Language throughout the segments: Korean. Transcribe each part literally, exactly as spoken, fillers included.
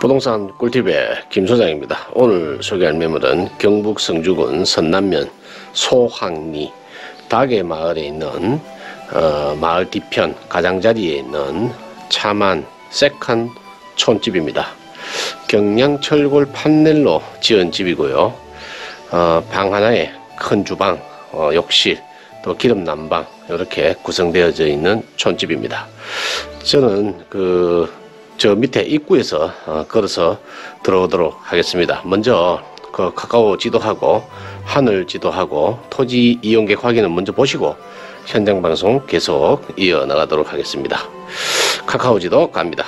부동산 꿀팁의 김 소장입니다. 오늘 소개할 매물은 경북 성주군 선남면 소항리 닭의 마을에 있는 어, 마을 뒤편 가장자리에 있는 차만 세칸 촌집입니다. 경량철골 판넬로 지은 집이고요. 어, 방 하나에 큰 주방, 어, 욕실, 또 기름 난방 이렇게 구성되어져 있는 촌집입니다. 저는 그 저 밑에 입구에서 어, 걸어서 들어오도록 하겠습니다. 먼저 그 카카오 지도하고 하늘 지도하고 토지 이용객 확인을 먼저 보시고 현장 방송 계속 이어나가도록 하겠습니다. 카카오 지도 갑니다.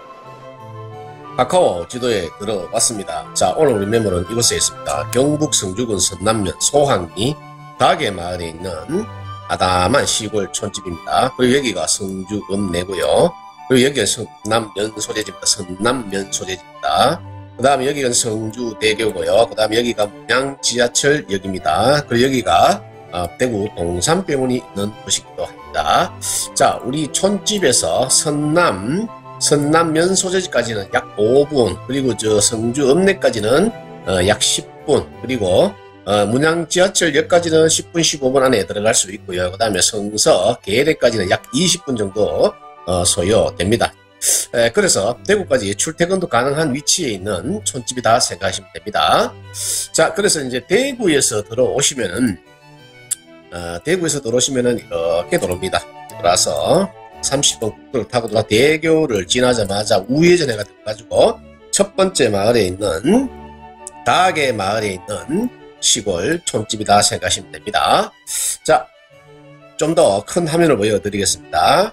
카카오 지도에 들어왔습니다. 자, 오늘 우리 매물은 이곳에 있습니다. 경북 성주군 선남면 소항리 닭의 마을에 있는 아담한 시골 촌집입니다. 그리고 여기가 성주 읍내고요. 그리고 여기가 성남면 소재지입니다. 선남면 소재지입니다. 그 다음에 여기가 성주대교고요. 그 다음에 여기가 문양 지하철역입니다. 그리고 여기가 어, 대구 동산병원이 있는 곳이기도 합니다. 자, 우리 촌집에서 선남 선남면 소재지까지는 약 오 분, 그리고 저 성주 읍내까지는 어, 약 십 분, 그리고 어, 문양 지하철역까지는 십 분 십오 분 안에 들어갈 수 있고요. 그 다음에 성서 계래까지는 약 이십 분 정도 어, 소요됩니다. 에, 그래서 대구까지 출퇴근도 가능한 위치에 있는 촌집이다 생각하시면 됩니다. 자, 그래서 이제 대구에서 들어오시면은 어, 대구에서 들어오시면은 이렇게 들어옵니다. 들어와서 삼십 분 국도를 타고 들어와 대교를 지나자마자 우회전해가 가지고 첫 번째 마을에 있는 닭의 마을에 있는 시골 촌집이다 생각하시면 됩니다. 자, 좀 더 큰 화면을 보여드리겠습니다.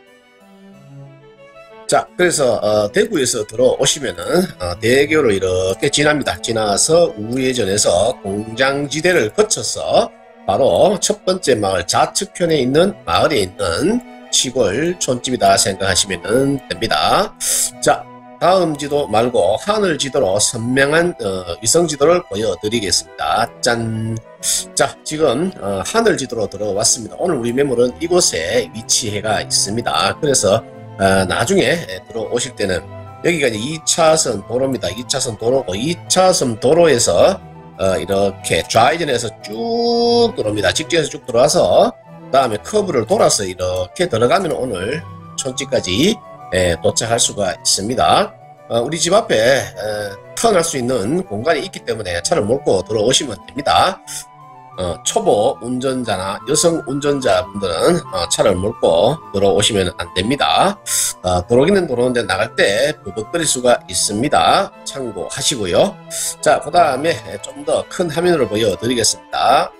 자, 그래서 어, 대구에서 들어오시면은 어, 대교를 이렇게 지납니다. 지나서 우회전해서 공장지대를 거쳐서 바로 첫 번째 마을 좌측편에 있는 마을에 있는 시골 촌집이다 생각하시면 됩니다. 자, 다음 지도 말고 하늘 지도로 선명한 어, 위성 지도를 보여드리겠습니다. 짠! 자, 지금 어, 하늘 지도로 들어왔습니다. 오늘 우리 매물은 이곳에 위치해가 있습니다. 그래서 어, 나중에 들어오실 때는 여기가 이제 이 차선 도로입니다. 이 차선 도로고 이 차선 도로에서 어, 이렇게 좌회전해서 쭉 들어옵니다. 직진해서 쭉 들어와서 그 다음에 커브를 돌아서 이렇게 들어가면 오늘 촌집까지 에, 도착할 수가 있습니다. 어, 우리 집 앞에 에, 턴할 수 있는 공간이 있기 때문에 차를 몰고 들어오시면 됩니다. 어, 초보 운전자나 여성 운전자분들은 어, 차를 몰고 들어오시면 안 됩니다. 어, 들어오기는 들어오는데 나갈 때 버벅거릴 수가 있습니다. 참고하시고요. 자, 그 다음에 좀 더 큰 화면으로 보여드리겠습니다.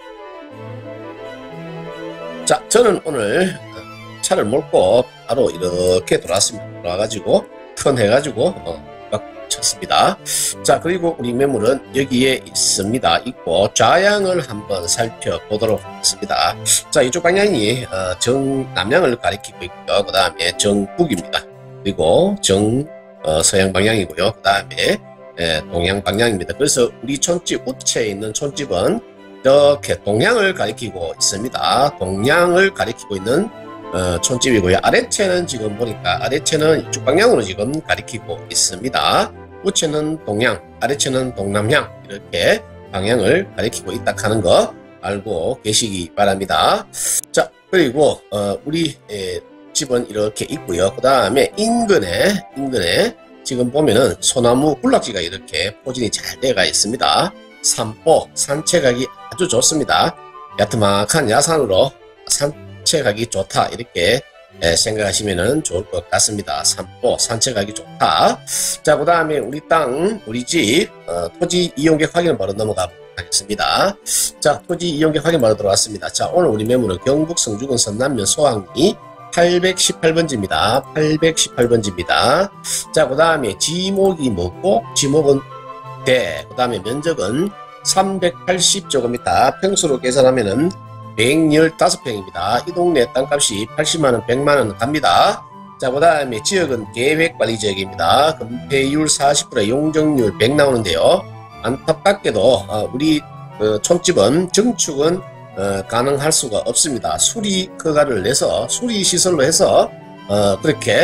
자, 저는 오늘 차를 몰고 바로 이렇게 들어왔습니다. 들어와가지고 턴해가지고 어, 쳤습니다. 자, 그리고 우리 매물은 여기에 있습니다. 있고 좌향을 한번 살펴보도록 하겠습니다. 자, 이쪽 방향이 어, 정남향을 가리키고 있고요. 그 다음에 정북입니다. 그리고 정서양 어, 방향이고요. 그 다음에 예, 동양 방향입니다. 그래서 우리 촌집 우체에 있는 촌집은 이렇게 동향을 가리키고 있습니다. 동양을 가리키고 있는 어, 촌집이고요. 아래채는 지금 보니까 아래채는 이쪽 방향으로 지금 가리키고 있습니다. 우체는 동양, 아래채는 동남향 이렇게 방향을 가리키고 있다 하는 거 알고 계시기 바랍니다. 자, 그리고 어, 우리 에, 집은 이렇게 있고요. 그 다음에 인근에 인근에 지금 보면은 소나무 군락지가 이렇게 포진이 잘 되어 있습니다. 산보 산책하기 아주 좋습니다. 야트막한 야산으로 산 산책하기 좋다 이렇게 생각하시면 좋을 것 같습니다. 산보 산책하기 좋다. 자, 그 다음에 우리 땅 우리 집 어, 토지 이용객 확인을 바로 넘어가 하겠습니다. 자, 토지 이용객 확인 바로 들어왔습니다. 자, 오늘 우리 매물은 경북 성주군 선남면 소항리 팔백십팔 번지입니다. 팔백십팔 번지입니다. 자, 그 다음에 지목이 뭐고 지목은 대, 그 다음에 면적은 삼백팔십 제곱미터, 평수로 계산하면은 백십오 평입니다. 이 동네 땅값이 팔십만 원, 백만 원 갑니다. 자, 그 다음에 지역은 계획관리지역입니다. 건폐율 사십 퍼센트, 용적률 백 나오는데요. 안타깝게도 어, 우리 어, 촌집은 증축은 어, 가능할 수가 없습니다. 수리 허가를 내서 수리 시설로 해서 어, 그렇게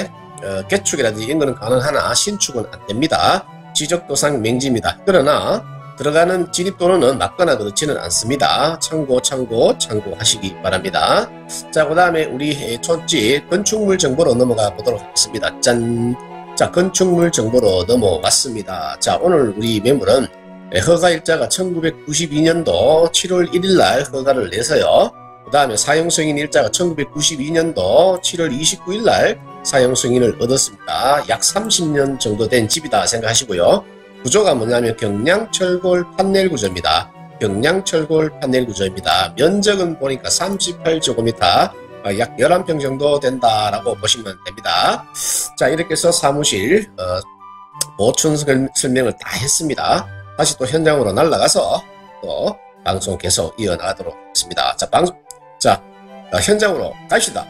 어, 개축이라든지 이런 거는 가능하나 신축은 안 됩니다. 지적도상 맹지입니다. 그러나 들어가는 진입도로는 맞거나 그렇지는 않습니다. 참고 참고 참고하시기 바랍니다. 자, 그 다음에 우리 촌집 건축물 정보로 넘어가 보도록 하겠습니다. 짠! 자, 건축물 정보로 넘어갔습니다. 자, 오늘 우리 매물은 허가일자가 천구백구십이 년도 칠월 일일 날 허가를 내서요. 그 다음에 사용승인 일자가 천구백구십이 년도 칠월 이십구일 날 사용승인을 얻었습니다. 약 삼십 년 정도 된 집이다 생각하시고요. 구조가 뭐냐면 경량철골 판넬 구조입니다. 경량철골 판넬 구조입니다. 면적은 보니까 삼십팔 제곱미터, 약 열한 평 정도 된다라고 보시면 됩니다. 자, 이렇게 해서 사무실 어, 보충 설명을 다 했습니다. 다시 또 현장으로 날아가서 또 방송 계속 이어나가도록 하겠습니다. 자, 방송, 자, 어, 현장으로 갑시다.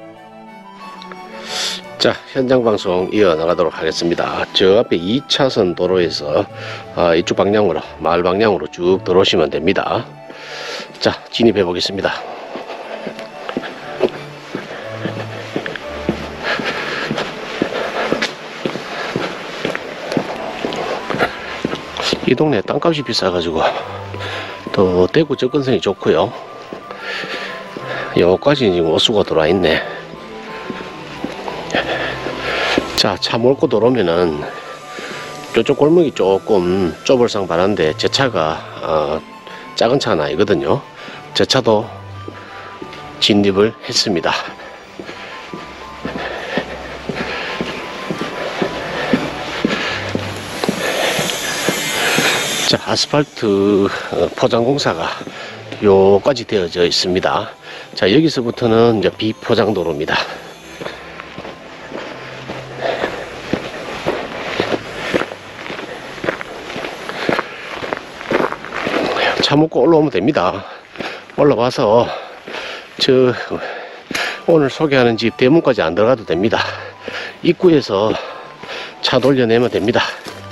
자, 현장 방송 이어나가도록 하겠습니다. 저 앞에 이 차선 도로에서 어, 이쪽 방향으로, 마을 방향으로 쭉 들어오시면 됩니다. 자, 진입해 보겠습니다. 이 동네 땅값이 비싸가지고 또 대구 접근성이 좋고요. 여기까지 지금 어수가 들어와 있네. 자, 차 몰고 들어오면은 저쪽 골목이 조금 좁을상 반한데 제 차가 어, 작은 차는 아니거든요. 제 차도 진입을 했습니다. 자, 아스팔트 포장 공사가 요까지 되어져 있습니다. 자, 여기서부터는 이제 비포장 도로입니다. 차 먹고 올라오면 됩니다. 올라와서 저 오늘 소개하는 집 대문까지 안 들어가도 됩니다. 입구에서 차 돌려내면 됩니다.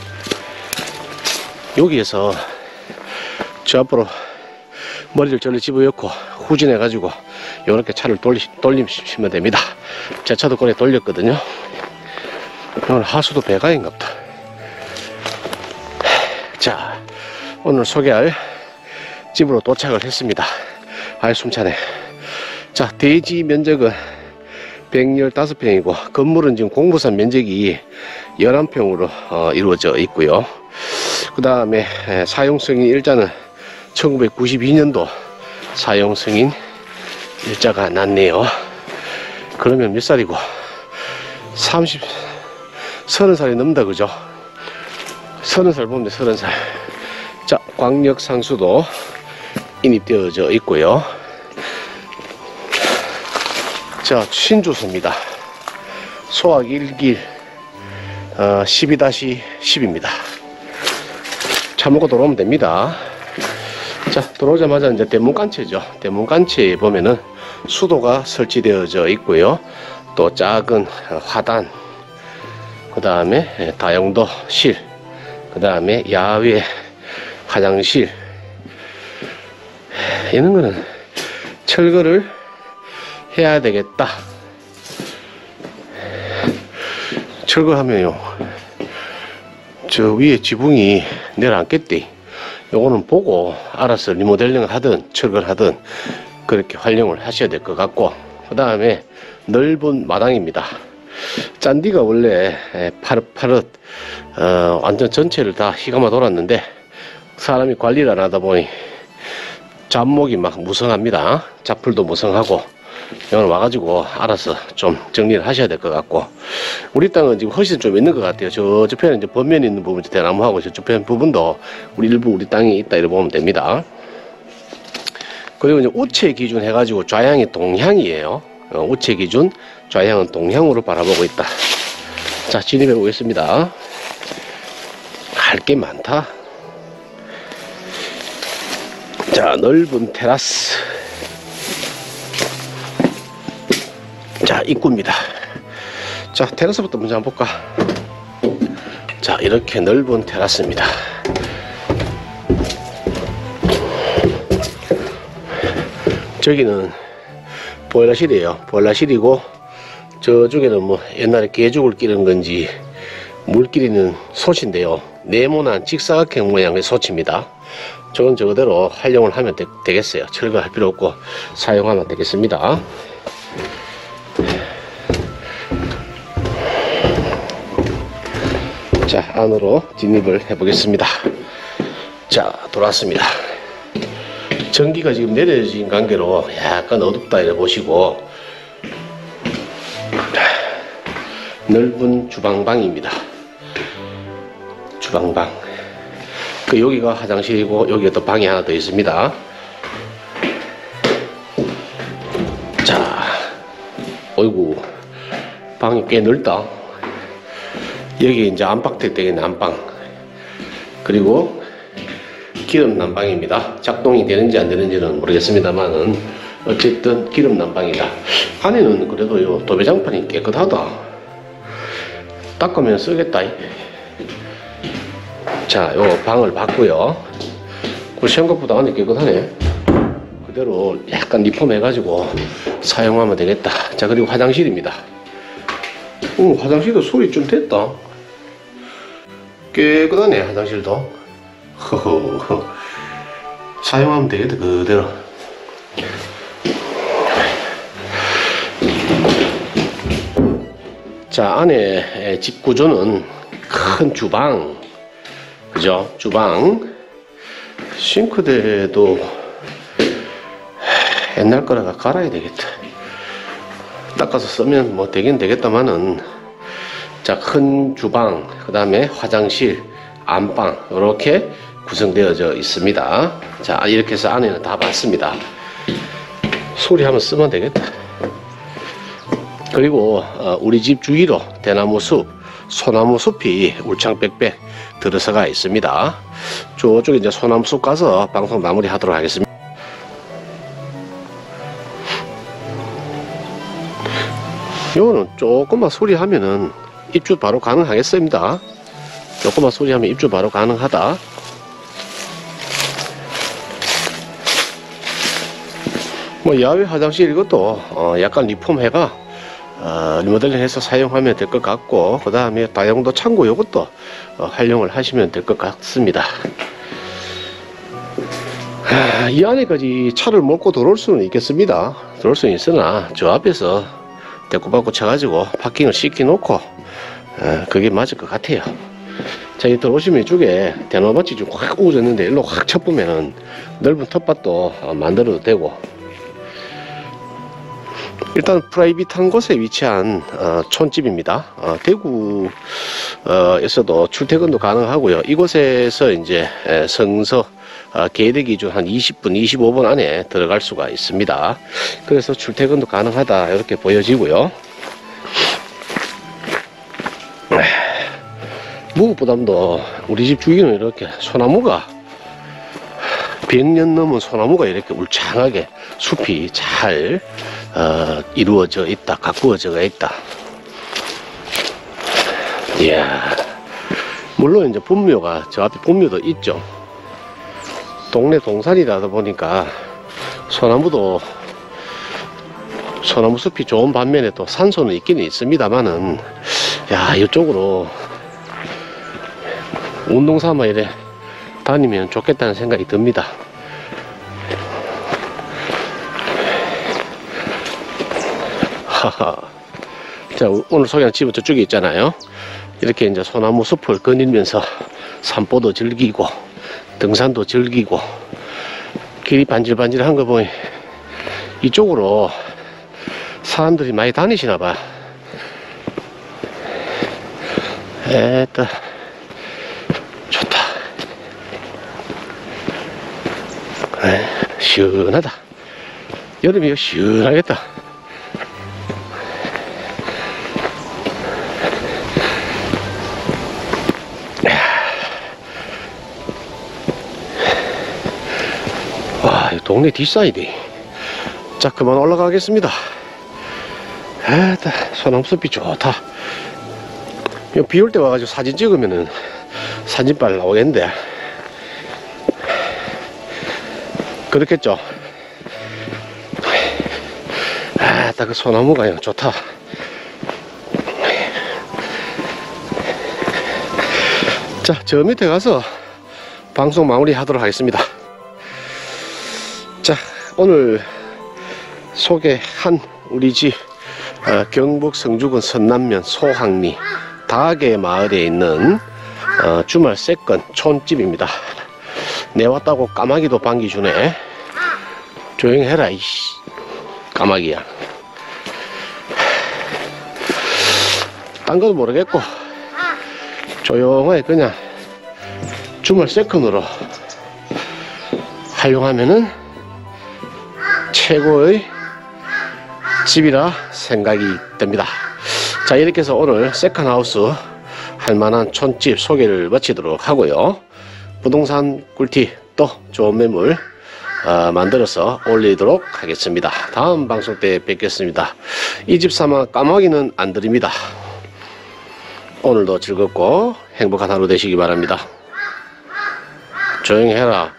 여기에서 저 앞으로 머리를 절로 집어넣고 후진해 가지고 이렇게 차를 돌리, 돌리시면 됩니다. 제 차도 꺼내 돌렸거든요. 오늘 하수도 배가인갑다. 자, 오늘 소개할 집으로 도착을 했습니다. 아이 숨차네. 자, 대지 면적은 백십오 평이고 건물은 지금 공부산 면적이 열한 평으로 어, 이루어져 있고요. 그 다음에 사용승인 일자는 천구백구십이 년도 사용승인 일자가 났네요. 그러면 몇 살이고? 삼십, 서른 살이 넘는다, 그죠? 서른 살 보면 돼, 서른 살. 자, 광역상수도 인입되어져 있고요. 자, 신주소입니다. 소학 일 길 어, 십이 십입니다. 차 먹고 들어오면 됩니다. 자, 들어오자마자 이제 대문간체죠. 대문간체에 보면은 수도가 설치되어져 있고요. 또 작은 화단, 그 다음에 다용도실, 그 다음에 야외 화장실. 이런 거는 철거를 해야 되겠다. 철거하면요, 저 위에 지붕이 내려앉겠대. 요거는 보고 알아서 리모델링을 하든 철거를 하든 그렇게 활용을 하셔야 될 것 같고, 그 다음에 넓은 마당입니다. 짠디가 원래 파릇파릇 어, 완전 전체를 다 휘감아 돌았는데 사람이 관리를 안 하다 보니 잡목이 막 무성합니다. 잡풀도 무성하고, 이건 와가지고 알아서 좀 정리를 하셔야 될 것 같고, 우리 땅은 지금 훨씬 좀 있는 것 같아요. 저, 저편에 이제 번면에 있는 부분, 대나무하고 저편 부분도 우리 일부 우리 땅이 있다 이렇게 보면 됩니다. 그리고 이제 우체 기준 해가지고 좌향이 동향이에요. 어, 우체 기준 좌향은 동향으로 바라보고 있다. 자, 진입해 보겠습니다. 할 게 많다. 자, 넓은 테라스. 자, 입구입니다. 자, 테라스부터 먼저 한번 볼까? 자, 이렇게 넓은 테라스입니다. 저기는 보일러실이에요. 보일러실이고 저쪽에는 뭐 옛날에 개죽을 끼는 건지 물끼리는 솥인데요. 네모난 직사각형 모양의 솥입니다. 저건 저거대로 활용을 하면 되, 되겠어요. 철거할 필요 없고 사용하면 되겠습니다. 자, 안으로 진입을 해 보겠습니다. 자, 돌아왔습니다. 전기가 지금 내려진 관계로 약간 어둡다 이래 보시고, 넓은 주방방입니다. 주방방. 그 여기가 화장실이고 여기에 또 방이 하나 더 있습니다. 자, 어이구, 방이 꽤 넓다. 여기 이제 안방택 되겠네, 안방. 그리고 기름 난방입니다. 작동이 되는지 안 되는지는 모르겠습니다만은 어쨌든 기름 난방이다. 안에는 그래도 요 도배장판이 깨끗하다. 닦으면 쓰겠다. 자, 요 방을 봤고요. 그 생각보다 안에 깨끗하네. 그대로 약간 리폼 해가지고 사용하면 되겠다. 자, 그리고 화장실입니다. 음, 화장실도 수리 좀 됐다. 깨끗하네, 화장실도. 허허. 사용하면 되겠다, 그대로. 자, 안에 집 구조는 큰 주방, 그죠? 주방. 싱크대도 옛날 거라가 갈아야 되겠다. 닦아서 쓰면 뭐 되긴 되겠다마는. 자, 큰 주방, 그 다음에 화장실, 안방, 이렇게 구성되어져 있습니다. 자, 이렇게 해서 안에는 다 봤습니다. 소리 한번 쓰면 되겠다. 그리고 어, 우리 집 주위로 대나무 숲, 소나무 숲이 울창빽빽 들어서가 있습니다. 저쪽에 이제 소나무 숲 가서 방송 마무리 하도록 하겠습니다. 요거는 조금만 소리하면은 입주 바로 가능하겠습니다. 조금만 소리하면 입주 바로 가능하다. 뭐 야외 화장실 이것도 어 약간 리폼해가 어 리모델링 해서 사용하면 될 것 같고, 그 다음에 다용도 창고 이것도 어 활용을 하시면 될 것 같습니다. 아, 이 안에까지 차를 몰고 들어올 수는 있겠습니다. 들어올 수는 있으나 저 앞에서 대꾸받고 쳐가지고 파킹을 시켜놓고 어, 그게 맞을 것 같아요. 자, 이 들어오시면 이쪽에 대나무밭이 좀 확 우졌는데 일로 확 쳐보면은 넓은 텃밭도 어, 만들어도 되고, 일단 프라이빗한 곳에 위치한 어, 촌집입니다. 어, 대구에서도 출퇴근도 가능하고요. 이곳에서 이제 에, 성서 어, 계획 기준 한 이십 분, 이십오 분 안에 들어갈 수가 있습니다. 그래서 출퇴근도 가능하다 이렇게 보여지고요. 무엇보다도 우리 집 주위는 이렇게 소나무가 백 년 넘은 소나무가 이렇게 울창하게 숲이 잘 어, 이루어져 있다, 가꾸어져 있다. 이야, 물론 이제 분묘가 저 앞에 분묘도 있죠. 동네 동산이다 보니까 소나무도 소나무 숲이 좋은 반면에 또 산소는 있기는 있습니다만은, 야, 이쪽으로 운동 삼아 이래 다니면 좋겠다는 생각이 듭니다. 하하. 자, 오늘 소개한 집은 저쪽에 있잖아요. 이렇게 이제 소나무 숲을 거닐면서 산보도 즐기고 등산도 즐기고, 길이 반질반질한 거 보니 이쪽으로 사람들이 많이 다니시나 봐. 에따, 좋다. 에, 시원하다. 여름이 시원하겠다. 와, 이 동네 뒷사이드. 자, 그만 올라가겠습니다. 에따, 소나무숲이 좋다. 비 올 때 와가지고 사진 찍으면은 사진빨 나오겠는데. 그렇겠죠. 아, 딱 그 소나무가 좋다. 자, 저 밑에 가서 방송 마무리 하도록 하겠습니다. 자, 오늘 소개한 우리 집 어, 경북 성주군 선남면 소항리 다계 마을에 있는 어, 주말 세건 촌집입니다. 내 왔다고 까마귀도 반기 주네. 조용히 해라 이씨 까마귀야. 딴 건 모르겠고 조용하게 그냥 주말 세컨으로 활용하면은 최고의 집이라 생각이 듭니다. 자, 이렇게 해서 오늘 세컨하우스 할만한 촌집 소개를 마치도록 하고요. 부동산 꿀팁 또 좋은 매물 어, 만들어서 올리도록 하겠습니다. 다음 방송 때 뵙겠습니다. 이 집 삼아 까마귀는 안 드립니다. 오늘도 즐겁고 행복한 하루 되시기 바랍니다. 조용히 해라.